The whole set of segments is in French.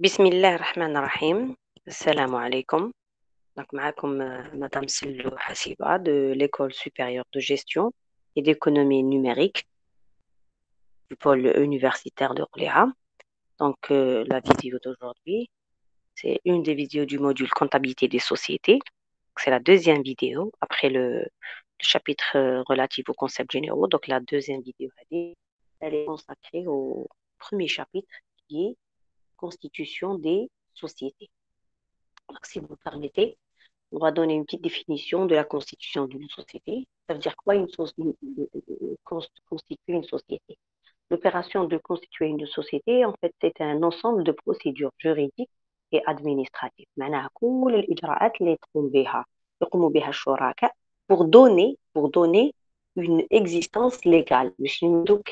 بسم الله الرحمن الرحيم. السلام عليكم. Donc, معكم Madame Sylou Hassiba de l'École supérieure de gestion et d'économie numérique du pôle universitaire de Orléans. Donc, la vidéo d'aujourd'hui, c'est une des vidéos du module comptabilité des sociétés. C'est la deuxième vidéo après le chapitre relatif aux concepts généraux. Donc, la deuxième vidéo, elle est consacrée au premier chapitre qui est constitution des sociétés. Donc, si vous me permettez, on va donner une petite définition de la constitution d'une société. Ça veut dire quoi constituer une société? L'opération de constituer une société, en fait, c'est un ensemble de procédures juridiques et administratives. معناها كل الإجراءات اللي يقوموا بها الشركاء pour donner une existence légale. باش نمدو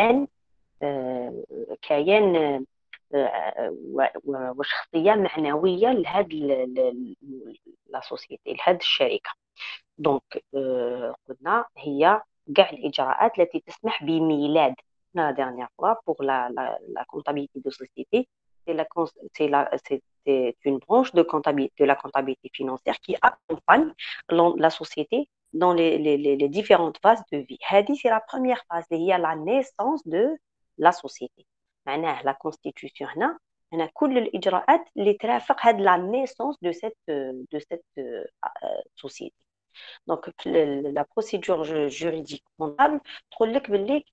كيان وشخصيه معنويه لهذه لا سوسيتي لهذه الشركه. دونك قلنا هي كاع الاجراءات التي تسمح بميلاد لا dernière fois pour la comptabilité de société c'est une branche de la comptabilité financière qui accompagne la société dans les différentes phases de vie. هذه c'est la première phase هي la naissance de la société. معناه la constitution هنا كل الإجراءات اللي ترافق هاد la naissance de cette société. Donc la procédure juridique comptable تقول لك باللي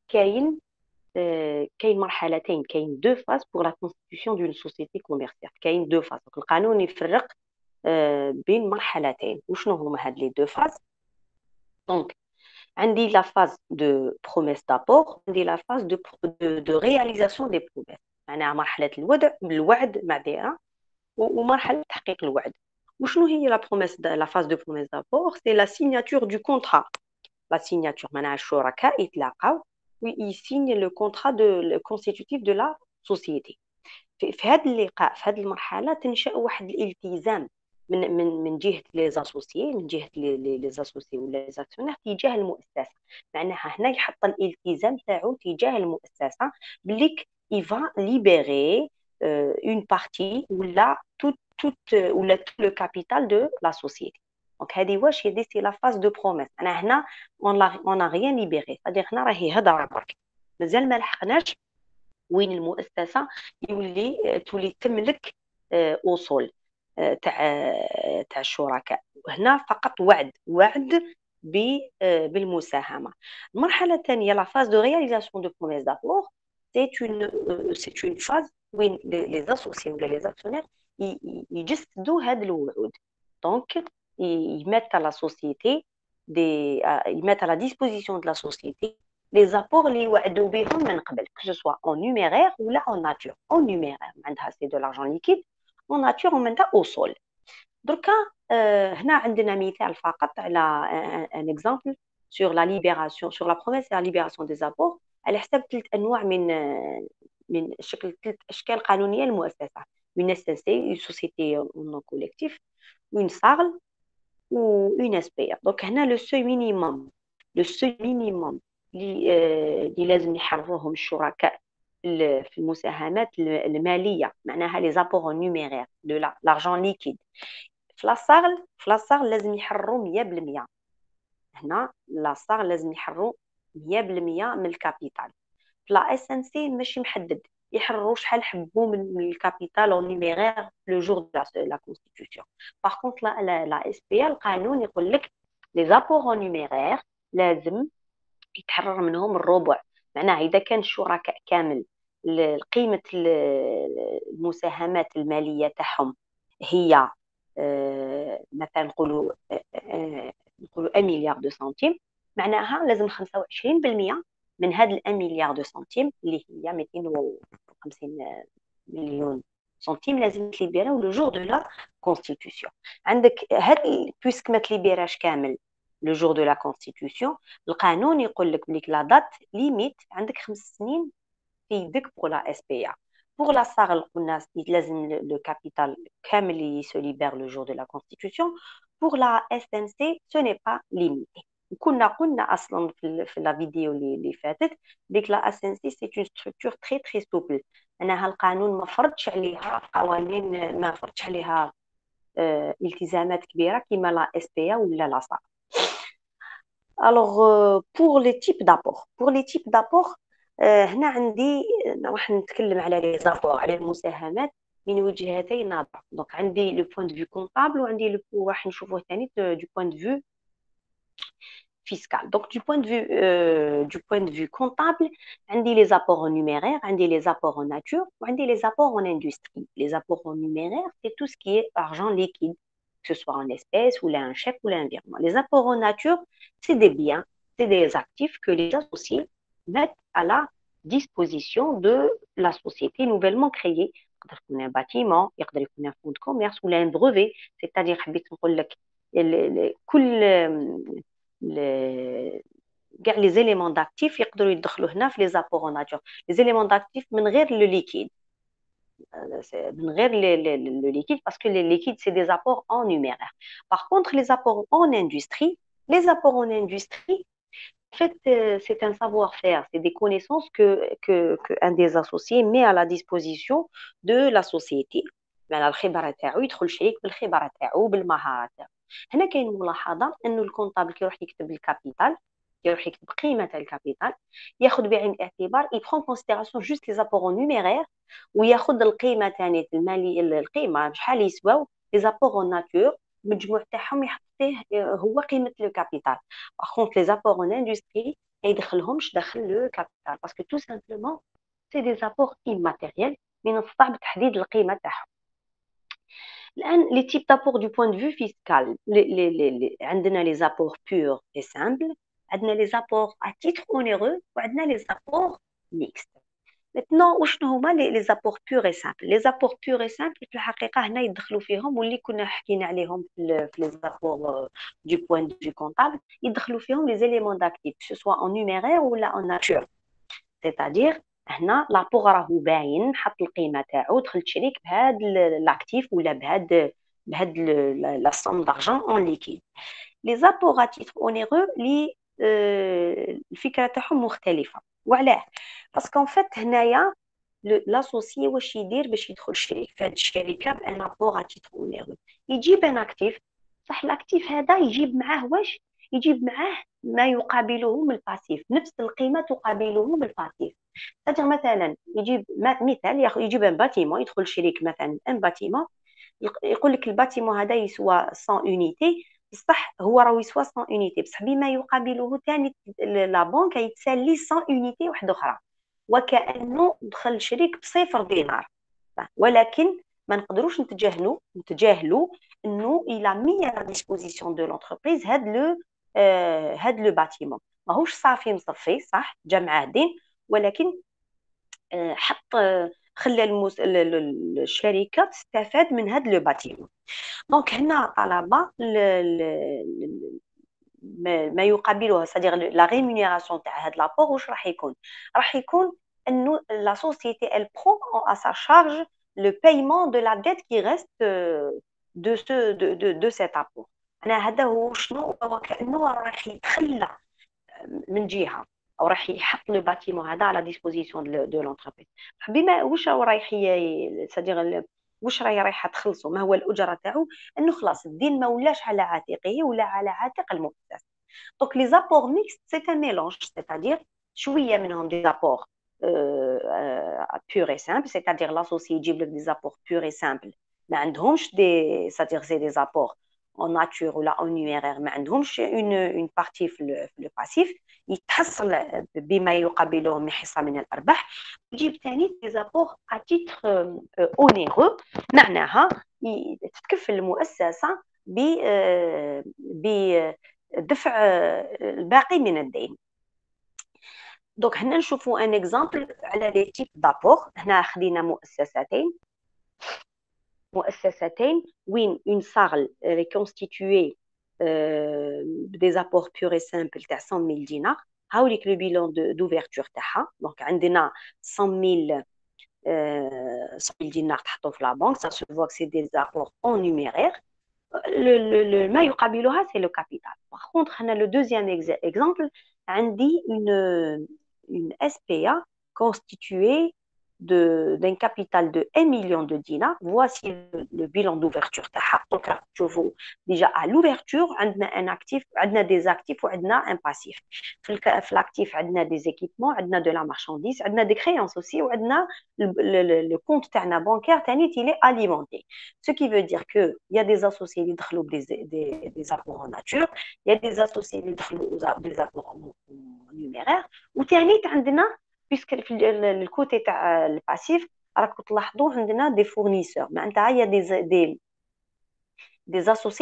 كاين مرحلتين كاين deux phases pour la constitution d'une société commerciale. كاين deux phases. Donc القانون يفرق بين مرحلتين. وشنو هما هاد les deux phases؟ Donc عندي la phase de promesse d'apport عندي la phase de réalisation des promesses. معناها مرحلة الوعد معذرة ومرحلة تحقيق الوعد. وشنو هي la phase de promesse d'apport؟ c'est la signature du contrat. La signature معناها الشركاء يتلاقاو ويسيني le contrat le constitutif de la société. في هذا اللقاء في هذه المرحلة تنشأ واحد الالتزام من جهه لي زاسوسيي من جهه لي زاسوسيي ولا لي زاكسيونير تجاه المؤسسه. معناها هنا يحط الالتزام تاعو تجاه المؤسسه بلي يفا ليبيري اون بارتي ولا tout le capital de la société. دونك هذه واش هذه سي لا فاز دو بروميس. انا هنا اون ريان ليبيري صديق هنا راهي هضره برك مازال ما لحقناش وين المؤسسه تولي تملك اصول تاع الشركاء. هنا فقط وعد بالمساهمه. المرحله الثانيه لا فاز دو رياليزاسيون دو بروميس دابور c'est une phase وين les associés ولا les actionnaires يجسدوا هذه الوعود. دونك يمت à la société ils mettent à la disposition de la société les apports اللي وعدوا بهم من قبل que ce soit en numéraire ou là en nature. En numéraire عندها c'est de l'argent liquide, en nature ومنها au sol. دركا هنا عندنا مثال فقط على un exemple sur la libération sur la promesse et la libération des apports على حساب ثلاث انواع من ثلاث اشكال قانونيه للمؤسسه. une SNC, une société non collectif, une SARL ou une SPA. donc هنا le seuil minimum اللي لازم يحرروهم الشركاء في المساهمات الماليه معناها لي زابور نيميرير دو لارجون ليكيد. في لاصاغل لازم يحرروا 100%. هنا لاصاغل لازم يحرروا 100% من الكابيتال. في لا اس ان سي ماشي محدد يحرروا شحال حبوا من الكابيتال او نيميرير لو جور دو لا كونستيتيوشن. باغ كونط لا اس بي القانون يقول لك لي زابور نيميرير لازم يتحرر منهم الربع. معناها اذا كان الشركاء كامل قيمه المساهمات الماليه تاعهم هي مثلا نقولوا 1 مليار دو سنتيم معناها لازم 25% من هذا 1 مليار دو سنتيم اللي هي 250 مليون سنتيم لازم تليبيراو لو جور دو لا كونستيتيوشن. عندك هاد بويسك ما تليبيراش كامل لو جور دو لا كونستيتيوشن القانون يقول لك بليك لا دات ليميت عندك 5 سنين في يدك بور لا اس بي ا. Pour la SARL, le capital كامل se libère le jour de la Constitution. Pour la SNC, ce n'est pas limité. قلنا أصلا في la vidéo اللي فاتت ديك la SNC c'est une structure très très souple. أنها القانون ما فرضش عليها قوانين، ما فرضش عليها التزامات كبيرة كما لا اس بي ولا لا صا. الوغ بور لي تيب دابور، هنا عندي راح نتكلم على لي زابور، على المساهمات من وجهتي نظر. دونك عندي لو بوين دو فيو كونطابل، وعندي راح نشوفوه ثاني دو بوين دو فيو fiscal. Donc, du point de vue comptable, on dit les apports en numéraire, on dit les apports en nature, on dit les apports en industrie. Les apports en numéraire, c'est tout ce qui est argent liquide, que ce soit en espèces, ou là, un chèque, ou là, un virement. Les apports en nature, c'est des biens, c'est des actifs que les associés mettent à la disposition de la société nouvellement créée. Il peut y avoir un bâtiment, il peut y avoir un fonds de commerce, ou là, un brevet, c'est-à-dire, كاع لي زيليمون داكتيف يقدروا يدخلوا هنا في لي زابور اون ناتور. لي زيليمون داكتيف من غير لو ليكيد، من غير le liquide, parce que les liquides, c'est des apports en numéraire. Par contre, les apports en industrie, en fait, c'est un savoir-faire, c'est des connaissances qu'un des associés met à la disposition de la société. يعني الخبرة تاعو يدخل شريك بالخبرة تاعو بالمهارات تاعو. هنا كاين ملاحظة انه الكونطابل كي يروح يكتب الكابيتال، يروح يكتب قيمة الكابيتال، ياخذ بعين الاعتبار يبرون كونسيديراسيون جوست لي زابور نيميرير، وياخذ القيمة ثاني المالية، القيمة شحال يسواو لي زابور ناتور، المجموع تاعهم يحط فيه هو قيمة لو كابيتال. باغ كونط لي زابور اون اندستري ما يدخلهمش داخل لو كابيتال، باسكو تو سامبلومون سي دي زابور immatériels من الصعب تحديد القيمة تاعهم. الآن لي تيب دابور دو بوين دو فيو فيسكال، عندنا لي زابور بور اي سامبل، عندنا لي زابور ا تيتر اونيرو، وعندنا لي زابور ميكست. maintenant وشنو هما لي زابور بور اي سامبل؟ لي زابور بور اي سامبل في الحقيقه هنا يدخلوا فيهم واللي كنا حكينا عليهم في لي زابور دو بوين دو فيو كونطابل، يدخلوا فيهم لي زيليمون داكتيف سو سوا اون نيميرير ولا اون ناتور. سيتادير هنا لابور راهو باين، حط القيمه تاعو، دخل شريك بهذا لاكتيف ولا بهاد لا سوم دارجون اون ليكيد. لي زابور ا تيتر اونيرو لي الفكره تاعهم مختلفه. وعلاه؟ باسكو ان فيت هنايا لاسوسيي واش يدير باش يدخل شريك في هذه الشركه بان ابور ا تيتر اونيرو؟ يجيب ان اكتيف، صح الاكتيف هذا يجيب معاه واش؟ يجيب معاه ما يقابله من الباسيف، نفس القيمه تقابله من الباسيف. مثلا يجيب مثال، يجيب ان باتيمون، يدخل شريك مثلا ان باتيمون، يقول لك الباتيمون هذا يسوى 100 اونيتي، بصح هو راه يسوى 100 اونيتي، بصح بما يقابله ثاني لا بنك يتسالي 100 اونيتي واحده اخرى، وكانه دخل شريك بصفر دينار. ولكن ما نقدروش نتجاهلوا انه الى مي على ديسبوزيسيون دو لونتربريز هاد لو باتيمون ماهوش صافي مصفي، صح جا معاه دين، ولكن حط خلى الشركه تستفاد من هاد لو باتيمون. دونك هنا طلبه ما يقابلها، سادير لا ريمونيراسيون تاع هاد لابور واش راح يكون؟ راح يكون انه لا سوسيتي elle prend à sa charge le paiement de la dette qui reste de cet apport. انا هذا هو شنو، هو كانه راح يتخلى من جهه، او راح يحط لو باتيمون هذا على ديسبوزيسيون دو لونتربريز. بما واش رايح سادير واش رايحه تخلصوا، ما هو الاجره تاعو؟ انه خلاص الدين ما ولاش على عاتقه ولا على عاتق المؤسس. دونك لي زابور ميكس سي ان ميلونج، سيتادير شويه منهم دي زابور بور اي سامبل، سيتادير لاسوسي يجيب لك دي زابور بور اي سامبل ما عندهمش دي، سيتادير سي دي زابور en nature ولا en numéraire، ما عندهمش une partie في le passif، يتحصل بما يقابله من حصة من الأرباح. يجيب ثاني des apports à titre onéreux، معناها تتكفل المؤسسة بدفع الباقي من الدين. دونك هنا نشوفوا ان اكزامبل على لي تيب دابور. هنا خدينا مؤسستين وين اون سارل ريكونستيتوي des apports purs et simples تاع 100,000 دينار. هاوليك لو بيلون دوفيرتور تاعها. دونك عندنا 100,000 دينار تحطوا في لا بنك، ça se voit que c'est des apports en numéraire. ما يقابلها c'est le capital. Par contre هنا le deuxième exemple عندي une SPA constituée d'un capital de 1 million de dinars. Voici le bilan d'ouverture. Donc, déjà à l'ouverture, on a un actif, on a des actifs ou on a un passif. L'actif, on a des équipements, on a de la marchandise, on a des créances aussi, on a le compte bancaire, il est alimenté. Ce qui veut dire qu'il y a des associés qui ont des apports en nature, il y a des associés qui ont des apports en numéraire, ou puisque le côté le passif, راكم تلاحظوا عندنا des fournisseurs معناتها il y a des associés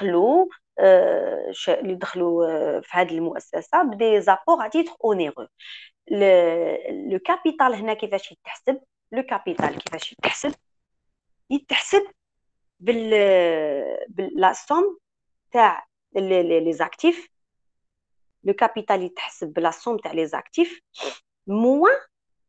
اللي دخلوا في هذه المؤسسه بدي زابور à titre onéreux. le capital هنا كيفاش يتحسب؟ le capital كيفاش يتحسب la somme تاع les actifs. le capital يتحسب la somme تاع les actifs moins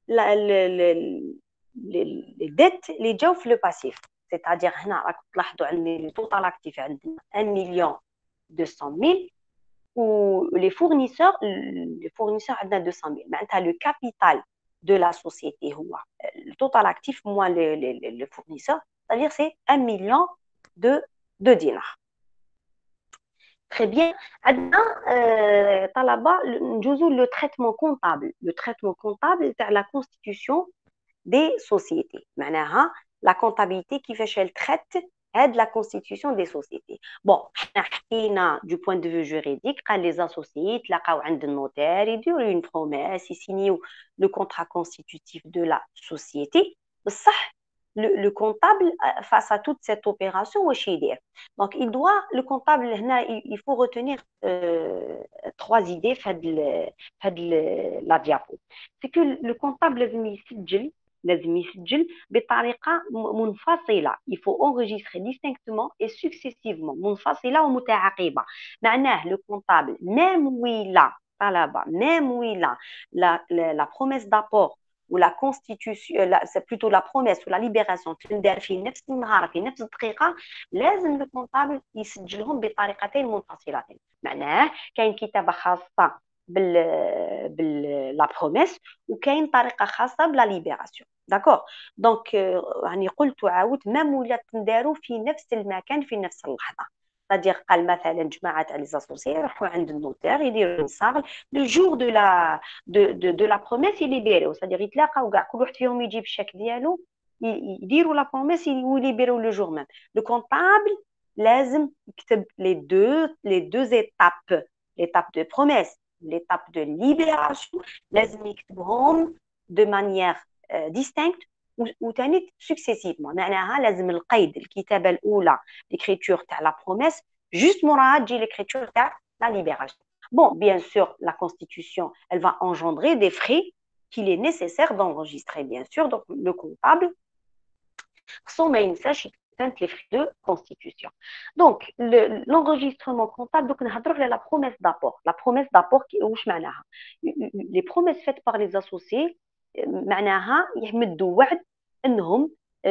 les dettes اللي جاو في لو باسيف. c'est-à-dire هنا راكم تلاحظوا عندي لي توتال اكتيف عندنا 1 مليون 200 و les fournisseurs عندنا 200 معناتها le capital de la société هو le total actif moins les fournisseurs, c'est-à-dire c'est 1 million de dinars. Très bien. Talaba, le traitement comptable. Le traitement comptable, c'est la constitution des sociétés. معناها la comptabilité qui fait qu'elle traite aide la constitution des sociétés. Bon, du point de vue juridique, quand les associés تلاقاو عند النوتير يديروا une promesse, ils signent le contrat constitutif de la société. بصح le comptable face à toute cette opération واش يدير؟ Donc le comptable هنا il faut retenir trois idées في la diapo. C'est que le comptable لازم يسجل بطريقه منفصله. Il faut enregistrer distinctement et successivement منفصله ومتعاقبه. معناه le comptable même ويلا طلبه même ويلا la promesse d'apport ou la constitution, c'est plutôt la promesse ou la libération تندار في نفس النهار في نفس الدقيقه، لازم الكونتابل يسجلهم بطريقتين منفصلتين. معناه كاين كتابه خاصه لا بروميس وكاين طريقه خاصه بلا ليبراسيون. داكور دونك يعني قلت وعاودت ميم ولا تنداروا في نفس المكان في نفس اللحظه. c'est-à-dire قال مثلا جماعه تاع لي زاسوسي يروحوا عند النوتير يديروا الصاغ لو جور دو لا بروميس يليبيريو. c'est-à-dire يتلاقاو كاع كل واحد فيهم يجيب الشك ديالو يديروا لا بروميس ويليبيريو لو جور ميم. لو كونطابل لازم يكتب les deux étapes, l'étape de promesse, l'étape de libération, لازم يكتبهم de manière distincte وثاني successivement. معناها لازم القيد الكتابه الاولى l'écriture تاع la promesse juste موراها تجي l'écriture تاع la libération. Bon, bien sûr, la constitution, elle va engendrer des frais qu'il est nécessaire d'enregistrer, bien sûr. Donc, le comptable, sans ما ينساش les frais de constitution. Donc, l'enregistrement comptable, donc, on a la promesse d'apport. La promesse d'apport, les promesses faites par les associés, معناها يمدوا وعد انهم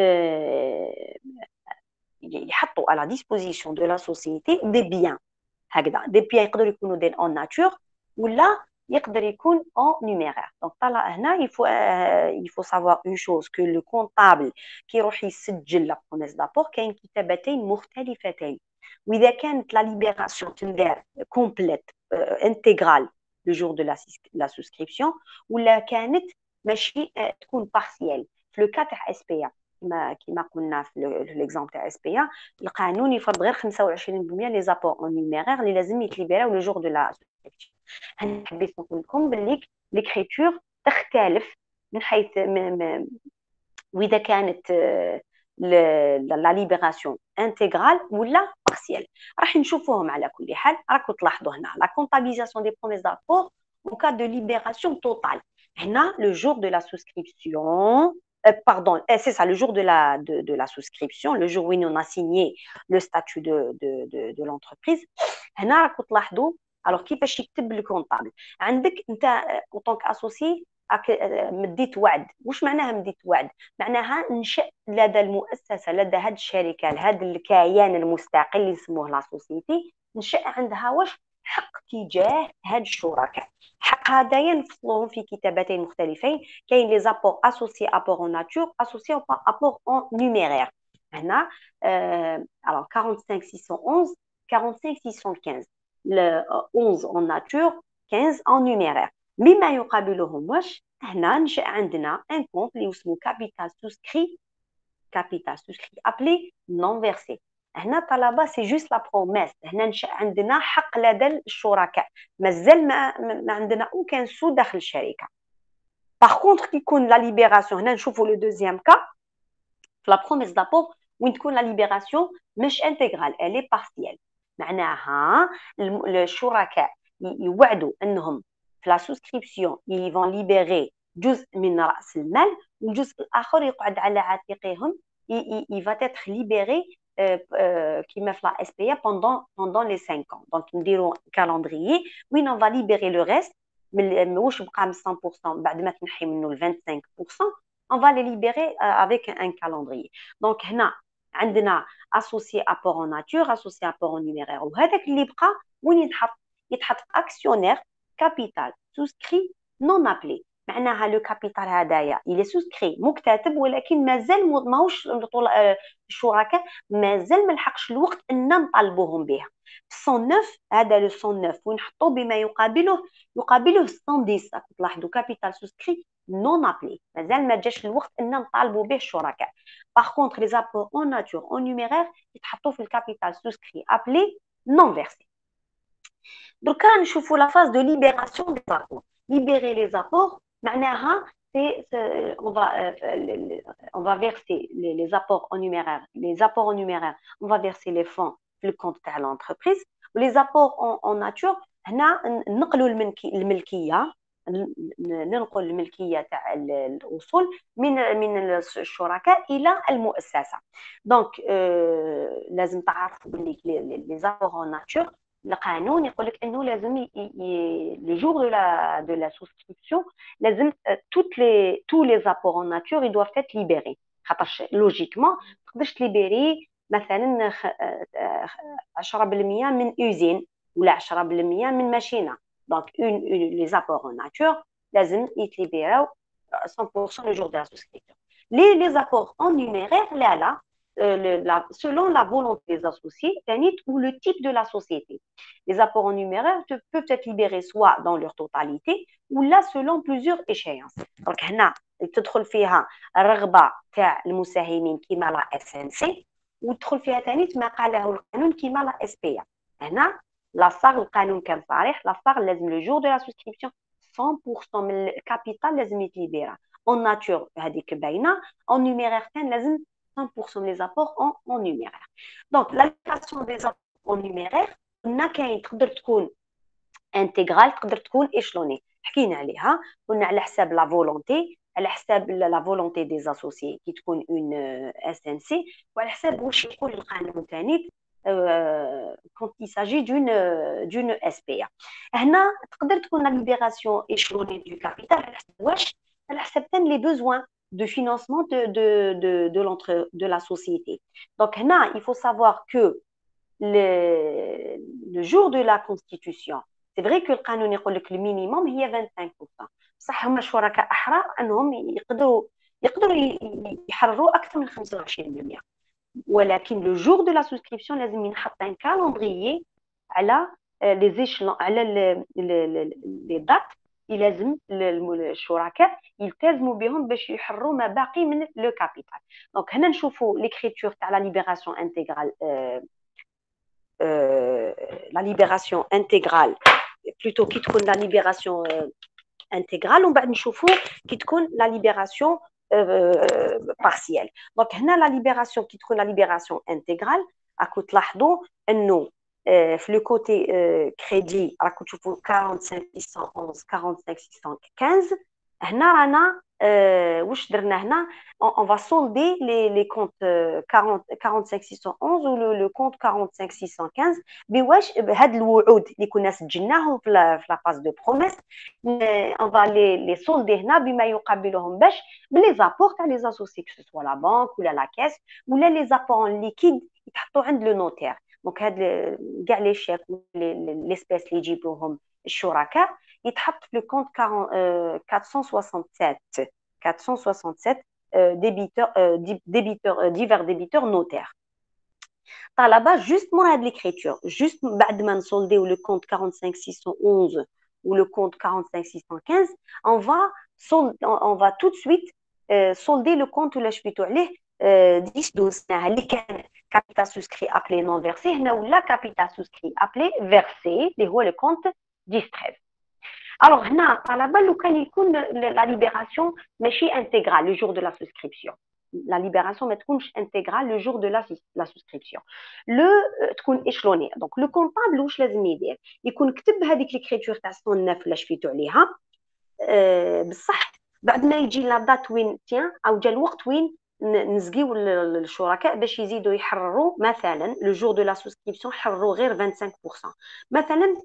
يحطوا à la disposition de la société des biens. هكذا des biens يقدروا يكونوا دين en nature ولا يقدر يكون en numéraire. Donc طلع هنا il faut savoir une chose que le comptable كي يروح يسجل la promesse d'apport كاين كتابتين مختلفتين. واذا كانت la libération تندار complète intégrale le jour de la souscription ولا كانت ماشي تكون partielle. في لو كا تاع اس بي كما قلنا في ليكزامبل تاع اس بي القانون يفرض غير 25% لي زابور اون نيميرير اللي لازم يتليبيراو لو جور دو لا سوسكريبسيون. هنا حبيت نقول لكم باللي ليكريتور تختلف من حيث واذا كانت لا ليبراسيون انتغرال ولا بارسيال. راح نشوفوهم على كل حال. راكم تلاحظوا هنا لا كونتابيليزاسيون دي بروميس دابور en cas de libération totale. هنا le jour de la souscription pardon, c'est ça, le jour de la souscription, le jour où on a signé le statut de l'entreprise. هنا راكم تلاحظوا alors كيفاش يكتب الكونطابل. عندك انت en tant qu'associé مديت وعد. واش معناها مديت وعد؟ معناها نشأ لدى المؤسسه لدى هذه الشركه هذا الكيان المستقل اللي يسموه لا سوسيتي نشأ عندها واش حق تجاه هاد الشركاء. حق هذايا نفصلوهم في كتابتين مختلفين. كاين لي زابور اسوسي ابور اون ناتور اسوسي ابور اون نيميرير. هنا alors 45 611 45 615 le 11 en nature 15 en numéraire. مما يقابلهم واش هنا نشأ عندنا ان كونت اللي اسمه capital souscrit appelé non versé. هنا طلبه سي جوست لا بروميس. هنا نشأ عندنا حق لدى الشركاء، مازال ما عندنا اوكان سو داخل الشركه. باغ كونطخ كي يكون لا ليبيراسيون، هنا نشوفوا لو دوزيام كا في لا بروميس دابور وين تكون لا ليبيراسيون مش انتغرال الي بارسيال. معناها الشركاء يوعدوا انهم في لا سوسكريبسيون يفون ليبيري جزء من راس المال، والجزء الاخر يقعد على عاتقهم يفا تيتر ليبيري كيما في لا اس بي بوندون لي 5 ans. دونك نديرو كالندريي وين اون فا ليبيري لو ريست واش بقى من 100% بعد ما تنحي منه ال 25%. on va les libérer avec un calendrier. Donc هنا عندنا associé apport en nature associé apport en numéraire، وهذاك اللي بقى وين يتحط actionnaire capital souscrit non appelé. معناها لو كابيتال هذايا il est souscrit مكتتب، ولكن مازال ماهوش الشركاء مازال ما لحقش الوقت ان نطالبوهم به. 109 هذا لو 109 ونحطوه بما يقابله 110. تلاحظوا كابيتال سوسكري نون ابلي، مازال ما جاش الوقت ان نطالبوا به الشركاء. باغ كونطخ لي زابور اون ناتور اون نيميرير يتحطوا في الكابيتال سوسكري ابلي نون فيرسي. دركا نشوفوا لا فاز دو ليبيراسيون دي زابور. ليبيري لي زابور معناها on va verser les apports en numéraire. Les apports en numéraire, on va verser les fonds في الكونت تاع l'entreprise. ولي زابور اون ناتور هنا نقلوا الملكيه، ننقل الملكيه تاع الاصول من الشركاء الى المؤسسه. دونك لازم تعرفوا بلي لي زابور اون ناتور القانون يقول لك انه لازم لو جور دو لا سوسكريبسيون لازم tous les apports en nature ils doivent être libérés. خاطرش لوجيكمون تقدرش تليبيري مثلا 10% من اوزين ولا 10% من ماشينه. دونك لي زابور en nature لازم يتليبيراو 100% le jour de la souscription. Les apports en numéraire là selon la volonté des associés ou le type de la société. Les apports en numéraire peuvent être libérés soit dans leur totalité ou là selon plusieurs échéances. Donc هنا تدخل فيها الرغبه تاع المساهمين كيما لا اس ان سي، وتدخل فيها ثاني ما قاله القانون كيما لا اس بي. هنا لا صاغ القانون كان صريح، لا صاغ لازم لو جور دو لا سوسكريبسيون 100% من الكابيتال لازم يتليبيرا. اون ناتور هذيك باينه، اون نيميرير كان لازم 100% les apports en numéraire. Donc, l'allocation des apports en numéraire, قلنا كاين تقدر تكون انتغرال تقدر تكون ايشلوني. حكينا عليها، قلنا على حساب لا فولونتي، على حساب لا فولونتي دي اسوسيي كي تكون اون اس ان سي، وعلى حساب واش يقول القانون ثاني كونت يساجي دون اس بي. هنا تقدر تكون لا ليبيراسيون ايشلوني دو كابيتال على حساب واش، على حساب ثاني لي بوزوان de financement de la société. Donc, là, il faut savoir que le jour de la constitution, c'est vrai que le canon يقول لك le minimum هي 25%. صح هما الشركاء أحرار أنهم يقدروا يحرروا أكثر من 25%. ولكن le jour de la souscription لازم ينحط un calendrier على les échelons على les dates لازم الشركاء يلتزموا بهم باش يحرروا ما باقي من لو كابيتال. دونك هنا نشوفوا ليكريتور تاع لا ليبراسيون انتغرال لا ليبراسيون انتغرال بلوتو كي تكون لا ليبراسيون انتغرال، ومن بعد نشوفوا كي تكون لا ليبراسيون بارسيال. دونك هنا لا ليبراسيون كي تكون لا ليبراسيون انتغرال راكو تلاحظوا انه في لو كوتي كريدي راكم تشوفوا 45 611 45 615. هنا رانا واش درنا هنا on va solder les comptes 45 611 و le compte 45 615 بواش بهاد الوعود اللي كنا سجلناهم في لا فاز دو بروميس on va les solder هنا بما يقابلهم باش بلي زابور تاع لي اسوسي كو سوا لا بانك ولا لا كاس ولا لي زابور ليكيد يتحطوا عند لو نوتير. دونك هاد كاع لي شيك لي سبيس اللي يجيبوهم الشركاء يتحط في لو كونت 467 467 ديبيتور ديفير ديبيتور نوتير. طلبه جوست مور هاد ليكريتور جوست بعد ما نسولديو لو كونت 45611 ou le compte 45615 on va tout de suite solder le compte ولا شبيتو عليه 10 12 اللي كان capital souscrit appelé non versé هنا ولا capital souscrit appelé versé اللي هو le compte 10 13. Alors هنا طلبه لو كان يكون la libération ماشي intégrale le jour de la souscription. La libération ما تكونش intégrale le jour de la souscription. Le تكون échelonnée. Donc le comptable واش لازم يدير؟ يكون كتب هذيك ليكريتور تاع 109 اللي شفيتو عليها بصح بعد ما يجي لا دات وين تيان او جا الوقت وين نزقيو الشركاء باش يزيدوا يحرروا مثلا لو جور دو لا سوسكريبسيون حرروا غير 25% مثلا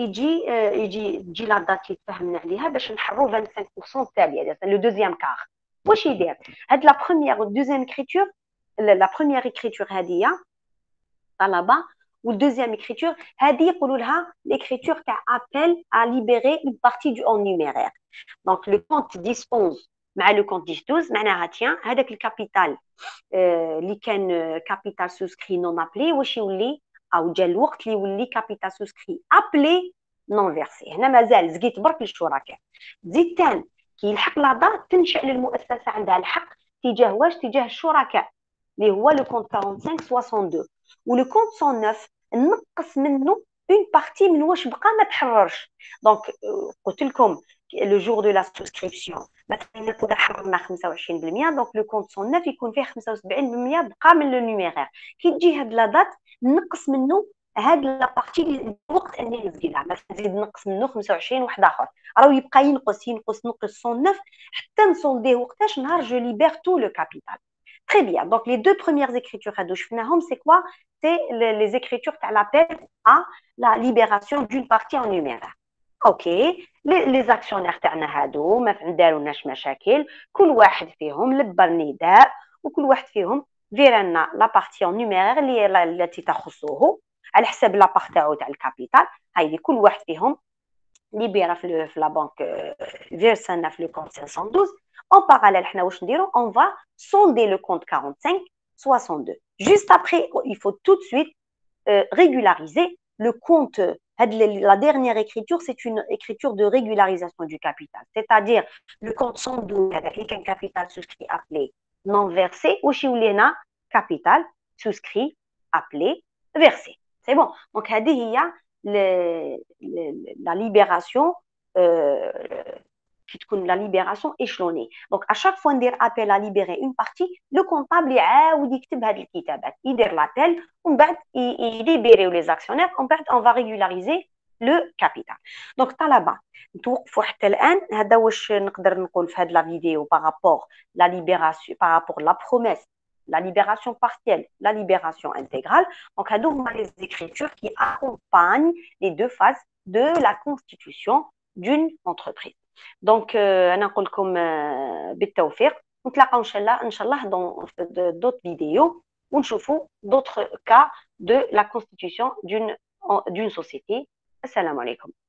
يجي لا دات اللي تفهمنا عليها باش نحرروا 25% التاليه لو دوزيام كار. واش يدير هاد لا بروميير دوزيام écriture لا بروميير écriture هذه طلبه والدوزيام écriture هذه يقولوا لها l'écriture تاع appel à libérer une partie du en numéraire. Donc le compte 10 11 مع لو كونت 10 12 معناها تيان هذاك الكابيتال اللي كان كابيتال سوسكري نون ابلي واش يولي او جا الوقت اللي يولي كابيتال سوسكري ابلي نون فيرسي. هنا مازال زقيت برك للشركاء. زيد تان كي يلحق لا دات تنشأ للمؤسسه عندها الحق تجاه واش تجاه الشركاء اللي هو لو كونت 45 62 ولو كونت 109 نقص منه اون بارتي من واش بقى ما تحررش. دونك قلت لكم لو جور دو لا سوسكريبسيون مثلا كنا حررنا 25% دونك لو كونت 109 يكون فيه 75% بقى من لو نيميرير. كي تجي هاد لا دات نقص منه هاد لا بارتي الوقت اني نزيدها مثلا نزيد نقص منه 25 واحد اخر راهو يبقى ينقص 109 حتى نسولديه وقتاش نهار جو ليبير تو لو كابيتال. Très bien. Donc, les deux premières écritures, c'est quoi? C'est les écritures qui l'appellent à la libération d'une partie en numéraire. OK. Les actionnaires تاعنا هادو ما داروناش مشاكل كل واحد فيهم لبى النداء وكل واحد فيهم فيرنا لا بارتي en numéraire اللي التي تخصه على حساب لا بارت تاعو تاع الكابيتال. هايدي كل واحد فيهم libéra في la banque فيرسنا في le compte 512. En parallèle, on va sonder le compte 45 62. Juste après, il faut tout de suite régulariser le compte. La dernière écriture, c'est une écriture de régularisation du capital. C'est-à-dire, le compte 112 avec un capital souscrit appelé non versé, ou chez Oulena, capital souscrit appelé versé. C'est bon. Donc, il y a la libération qui تكون la libération échelonnée. Donc à chaque fois ندير appel à libérer une partie le comptable يعاود يكتب هذه الكتابات يدير l'appel ومن بعد يليبيريو les actionnaires ومن بعد on va régulariser le capital. Donc طلبه نتوقفوا حتى الان هذا واش نقدر نقول في هذه لا فيديو par rapport la libération par rapport la promesse la libération partielle, la libération intégrale. Donc, هادو هما les écritures qui accompagnent les deux phases de la constitution d'une entreprise. Donc, أنا نقول لكم بالتوفيق نتلاقاو إن شاء الله dans d'autres vidéos ونشوفوا d'autres cas de la constitution d'une société. السلام عليكم.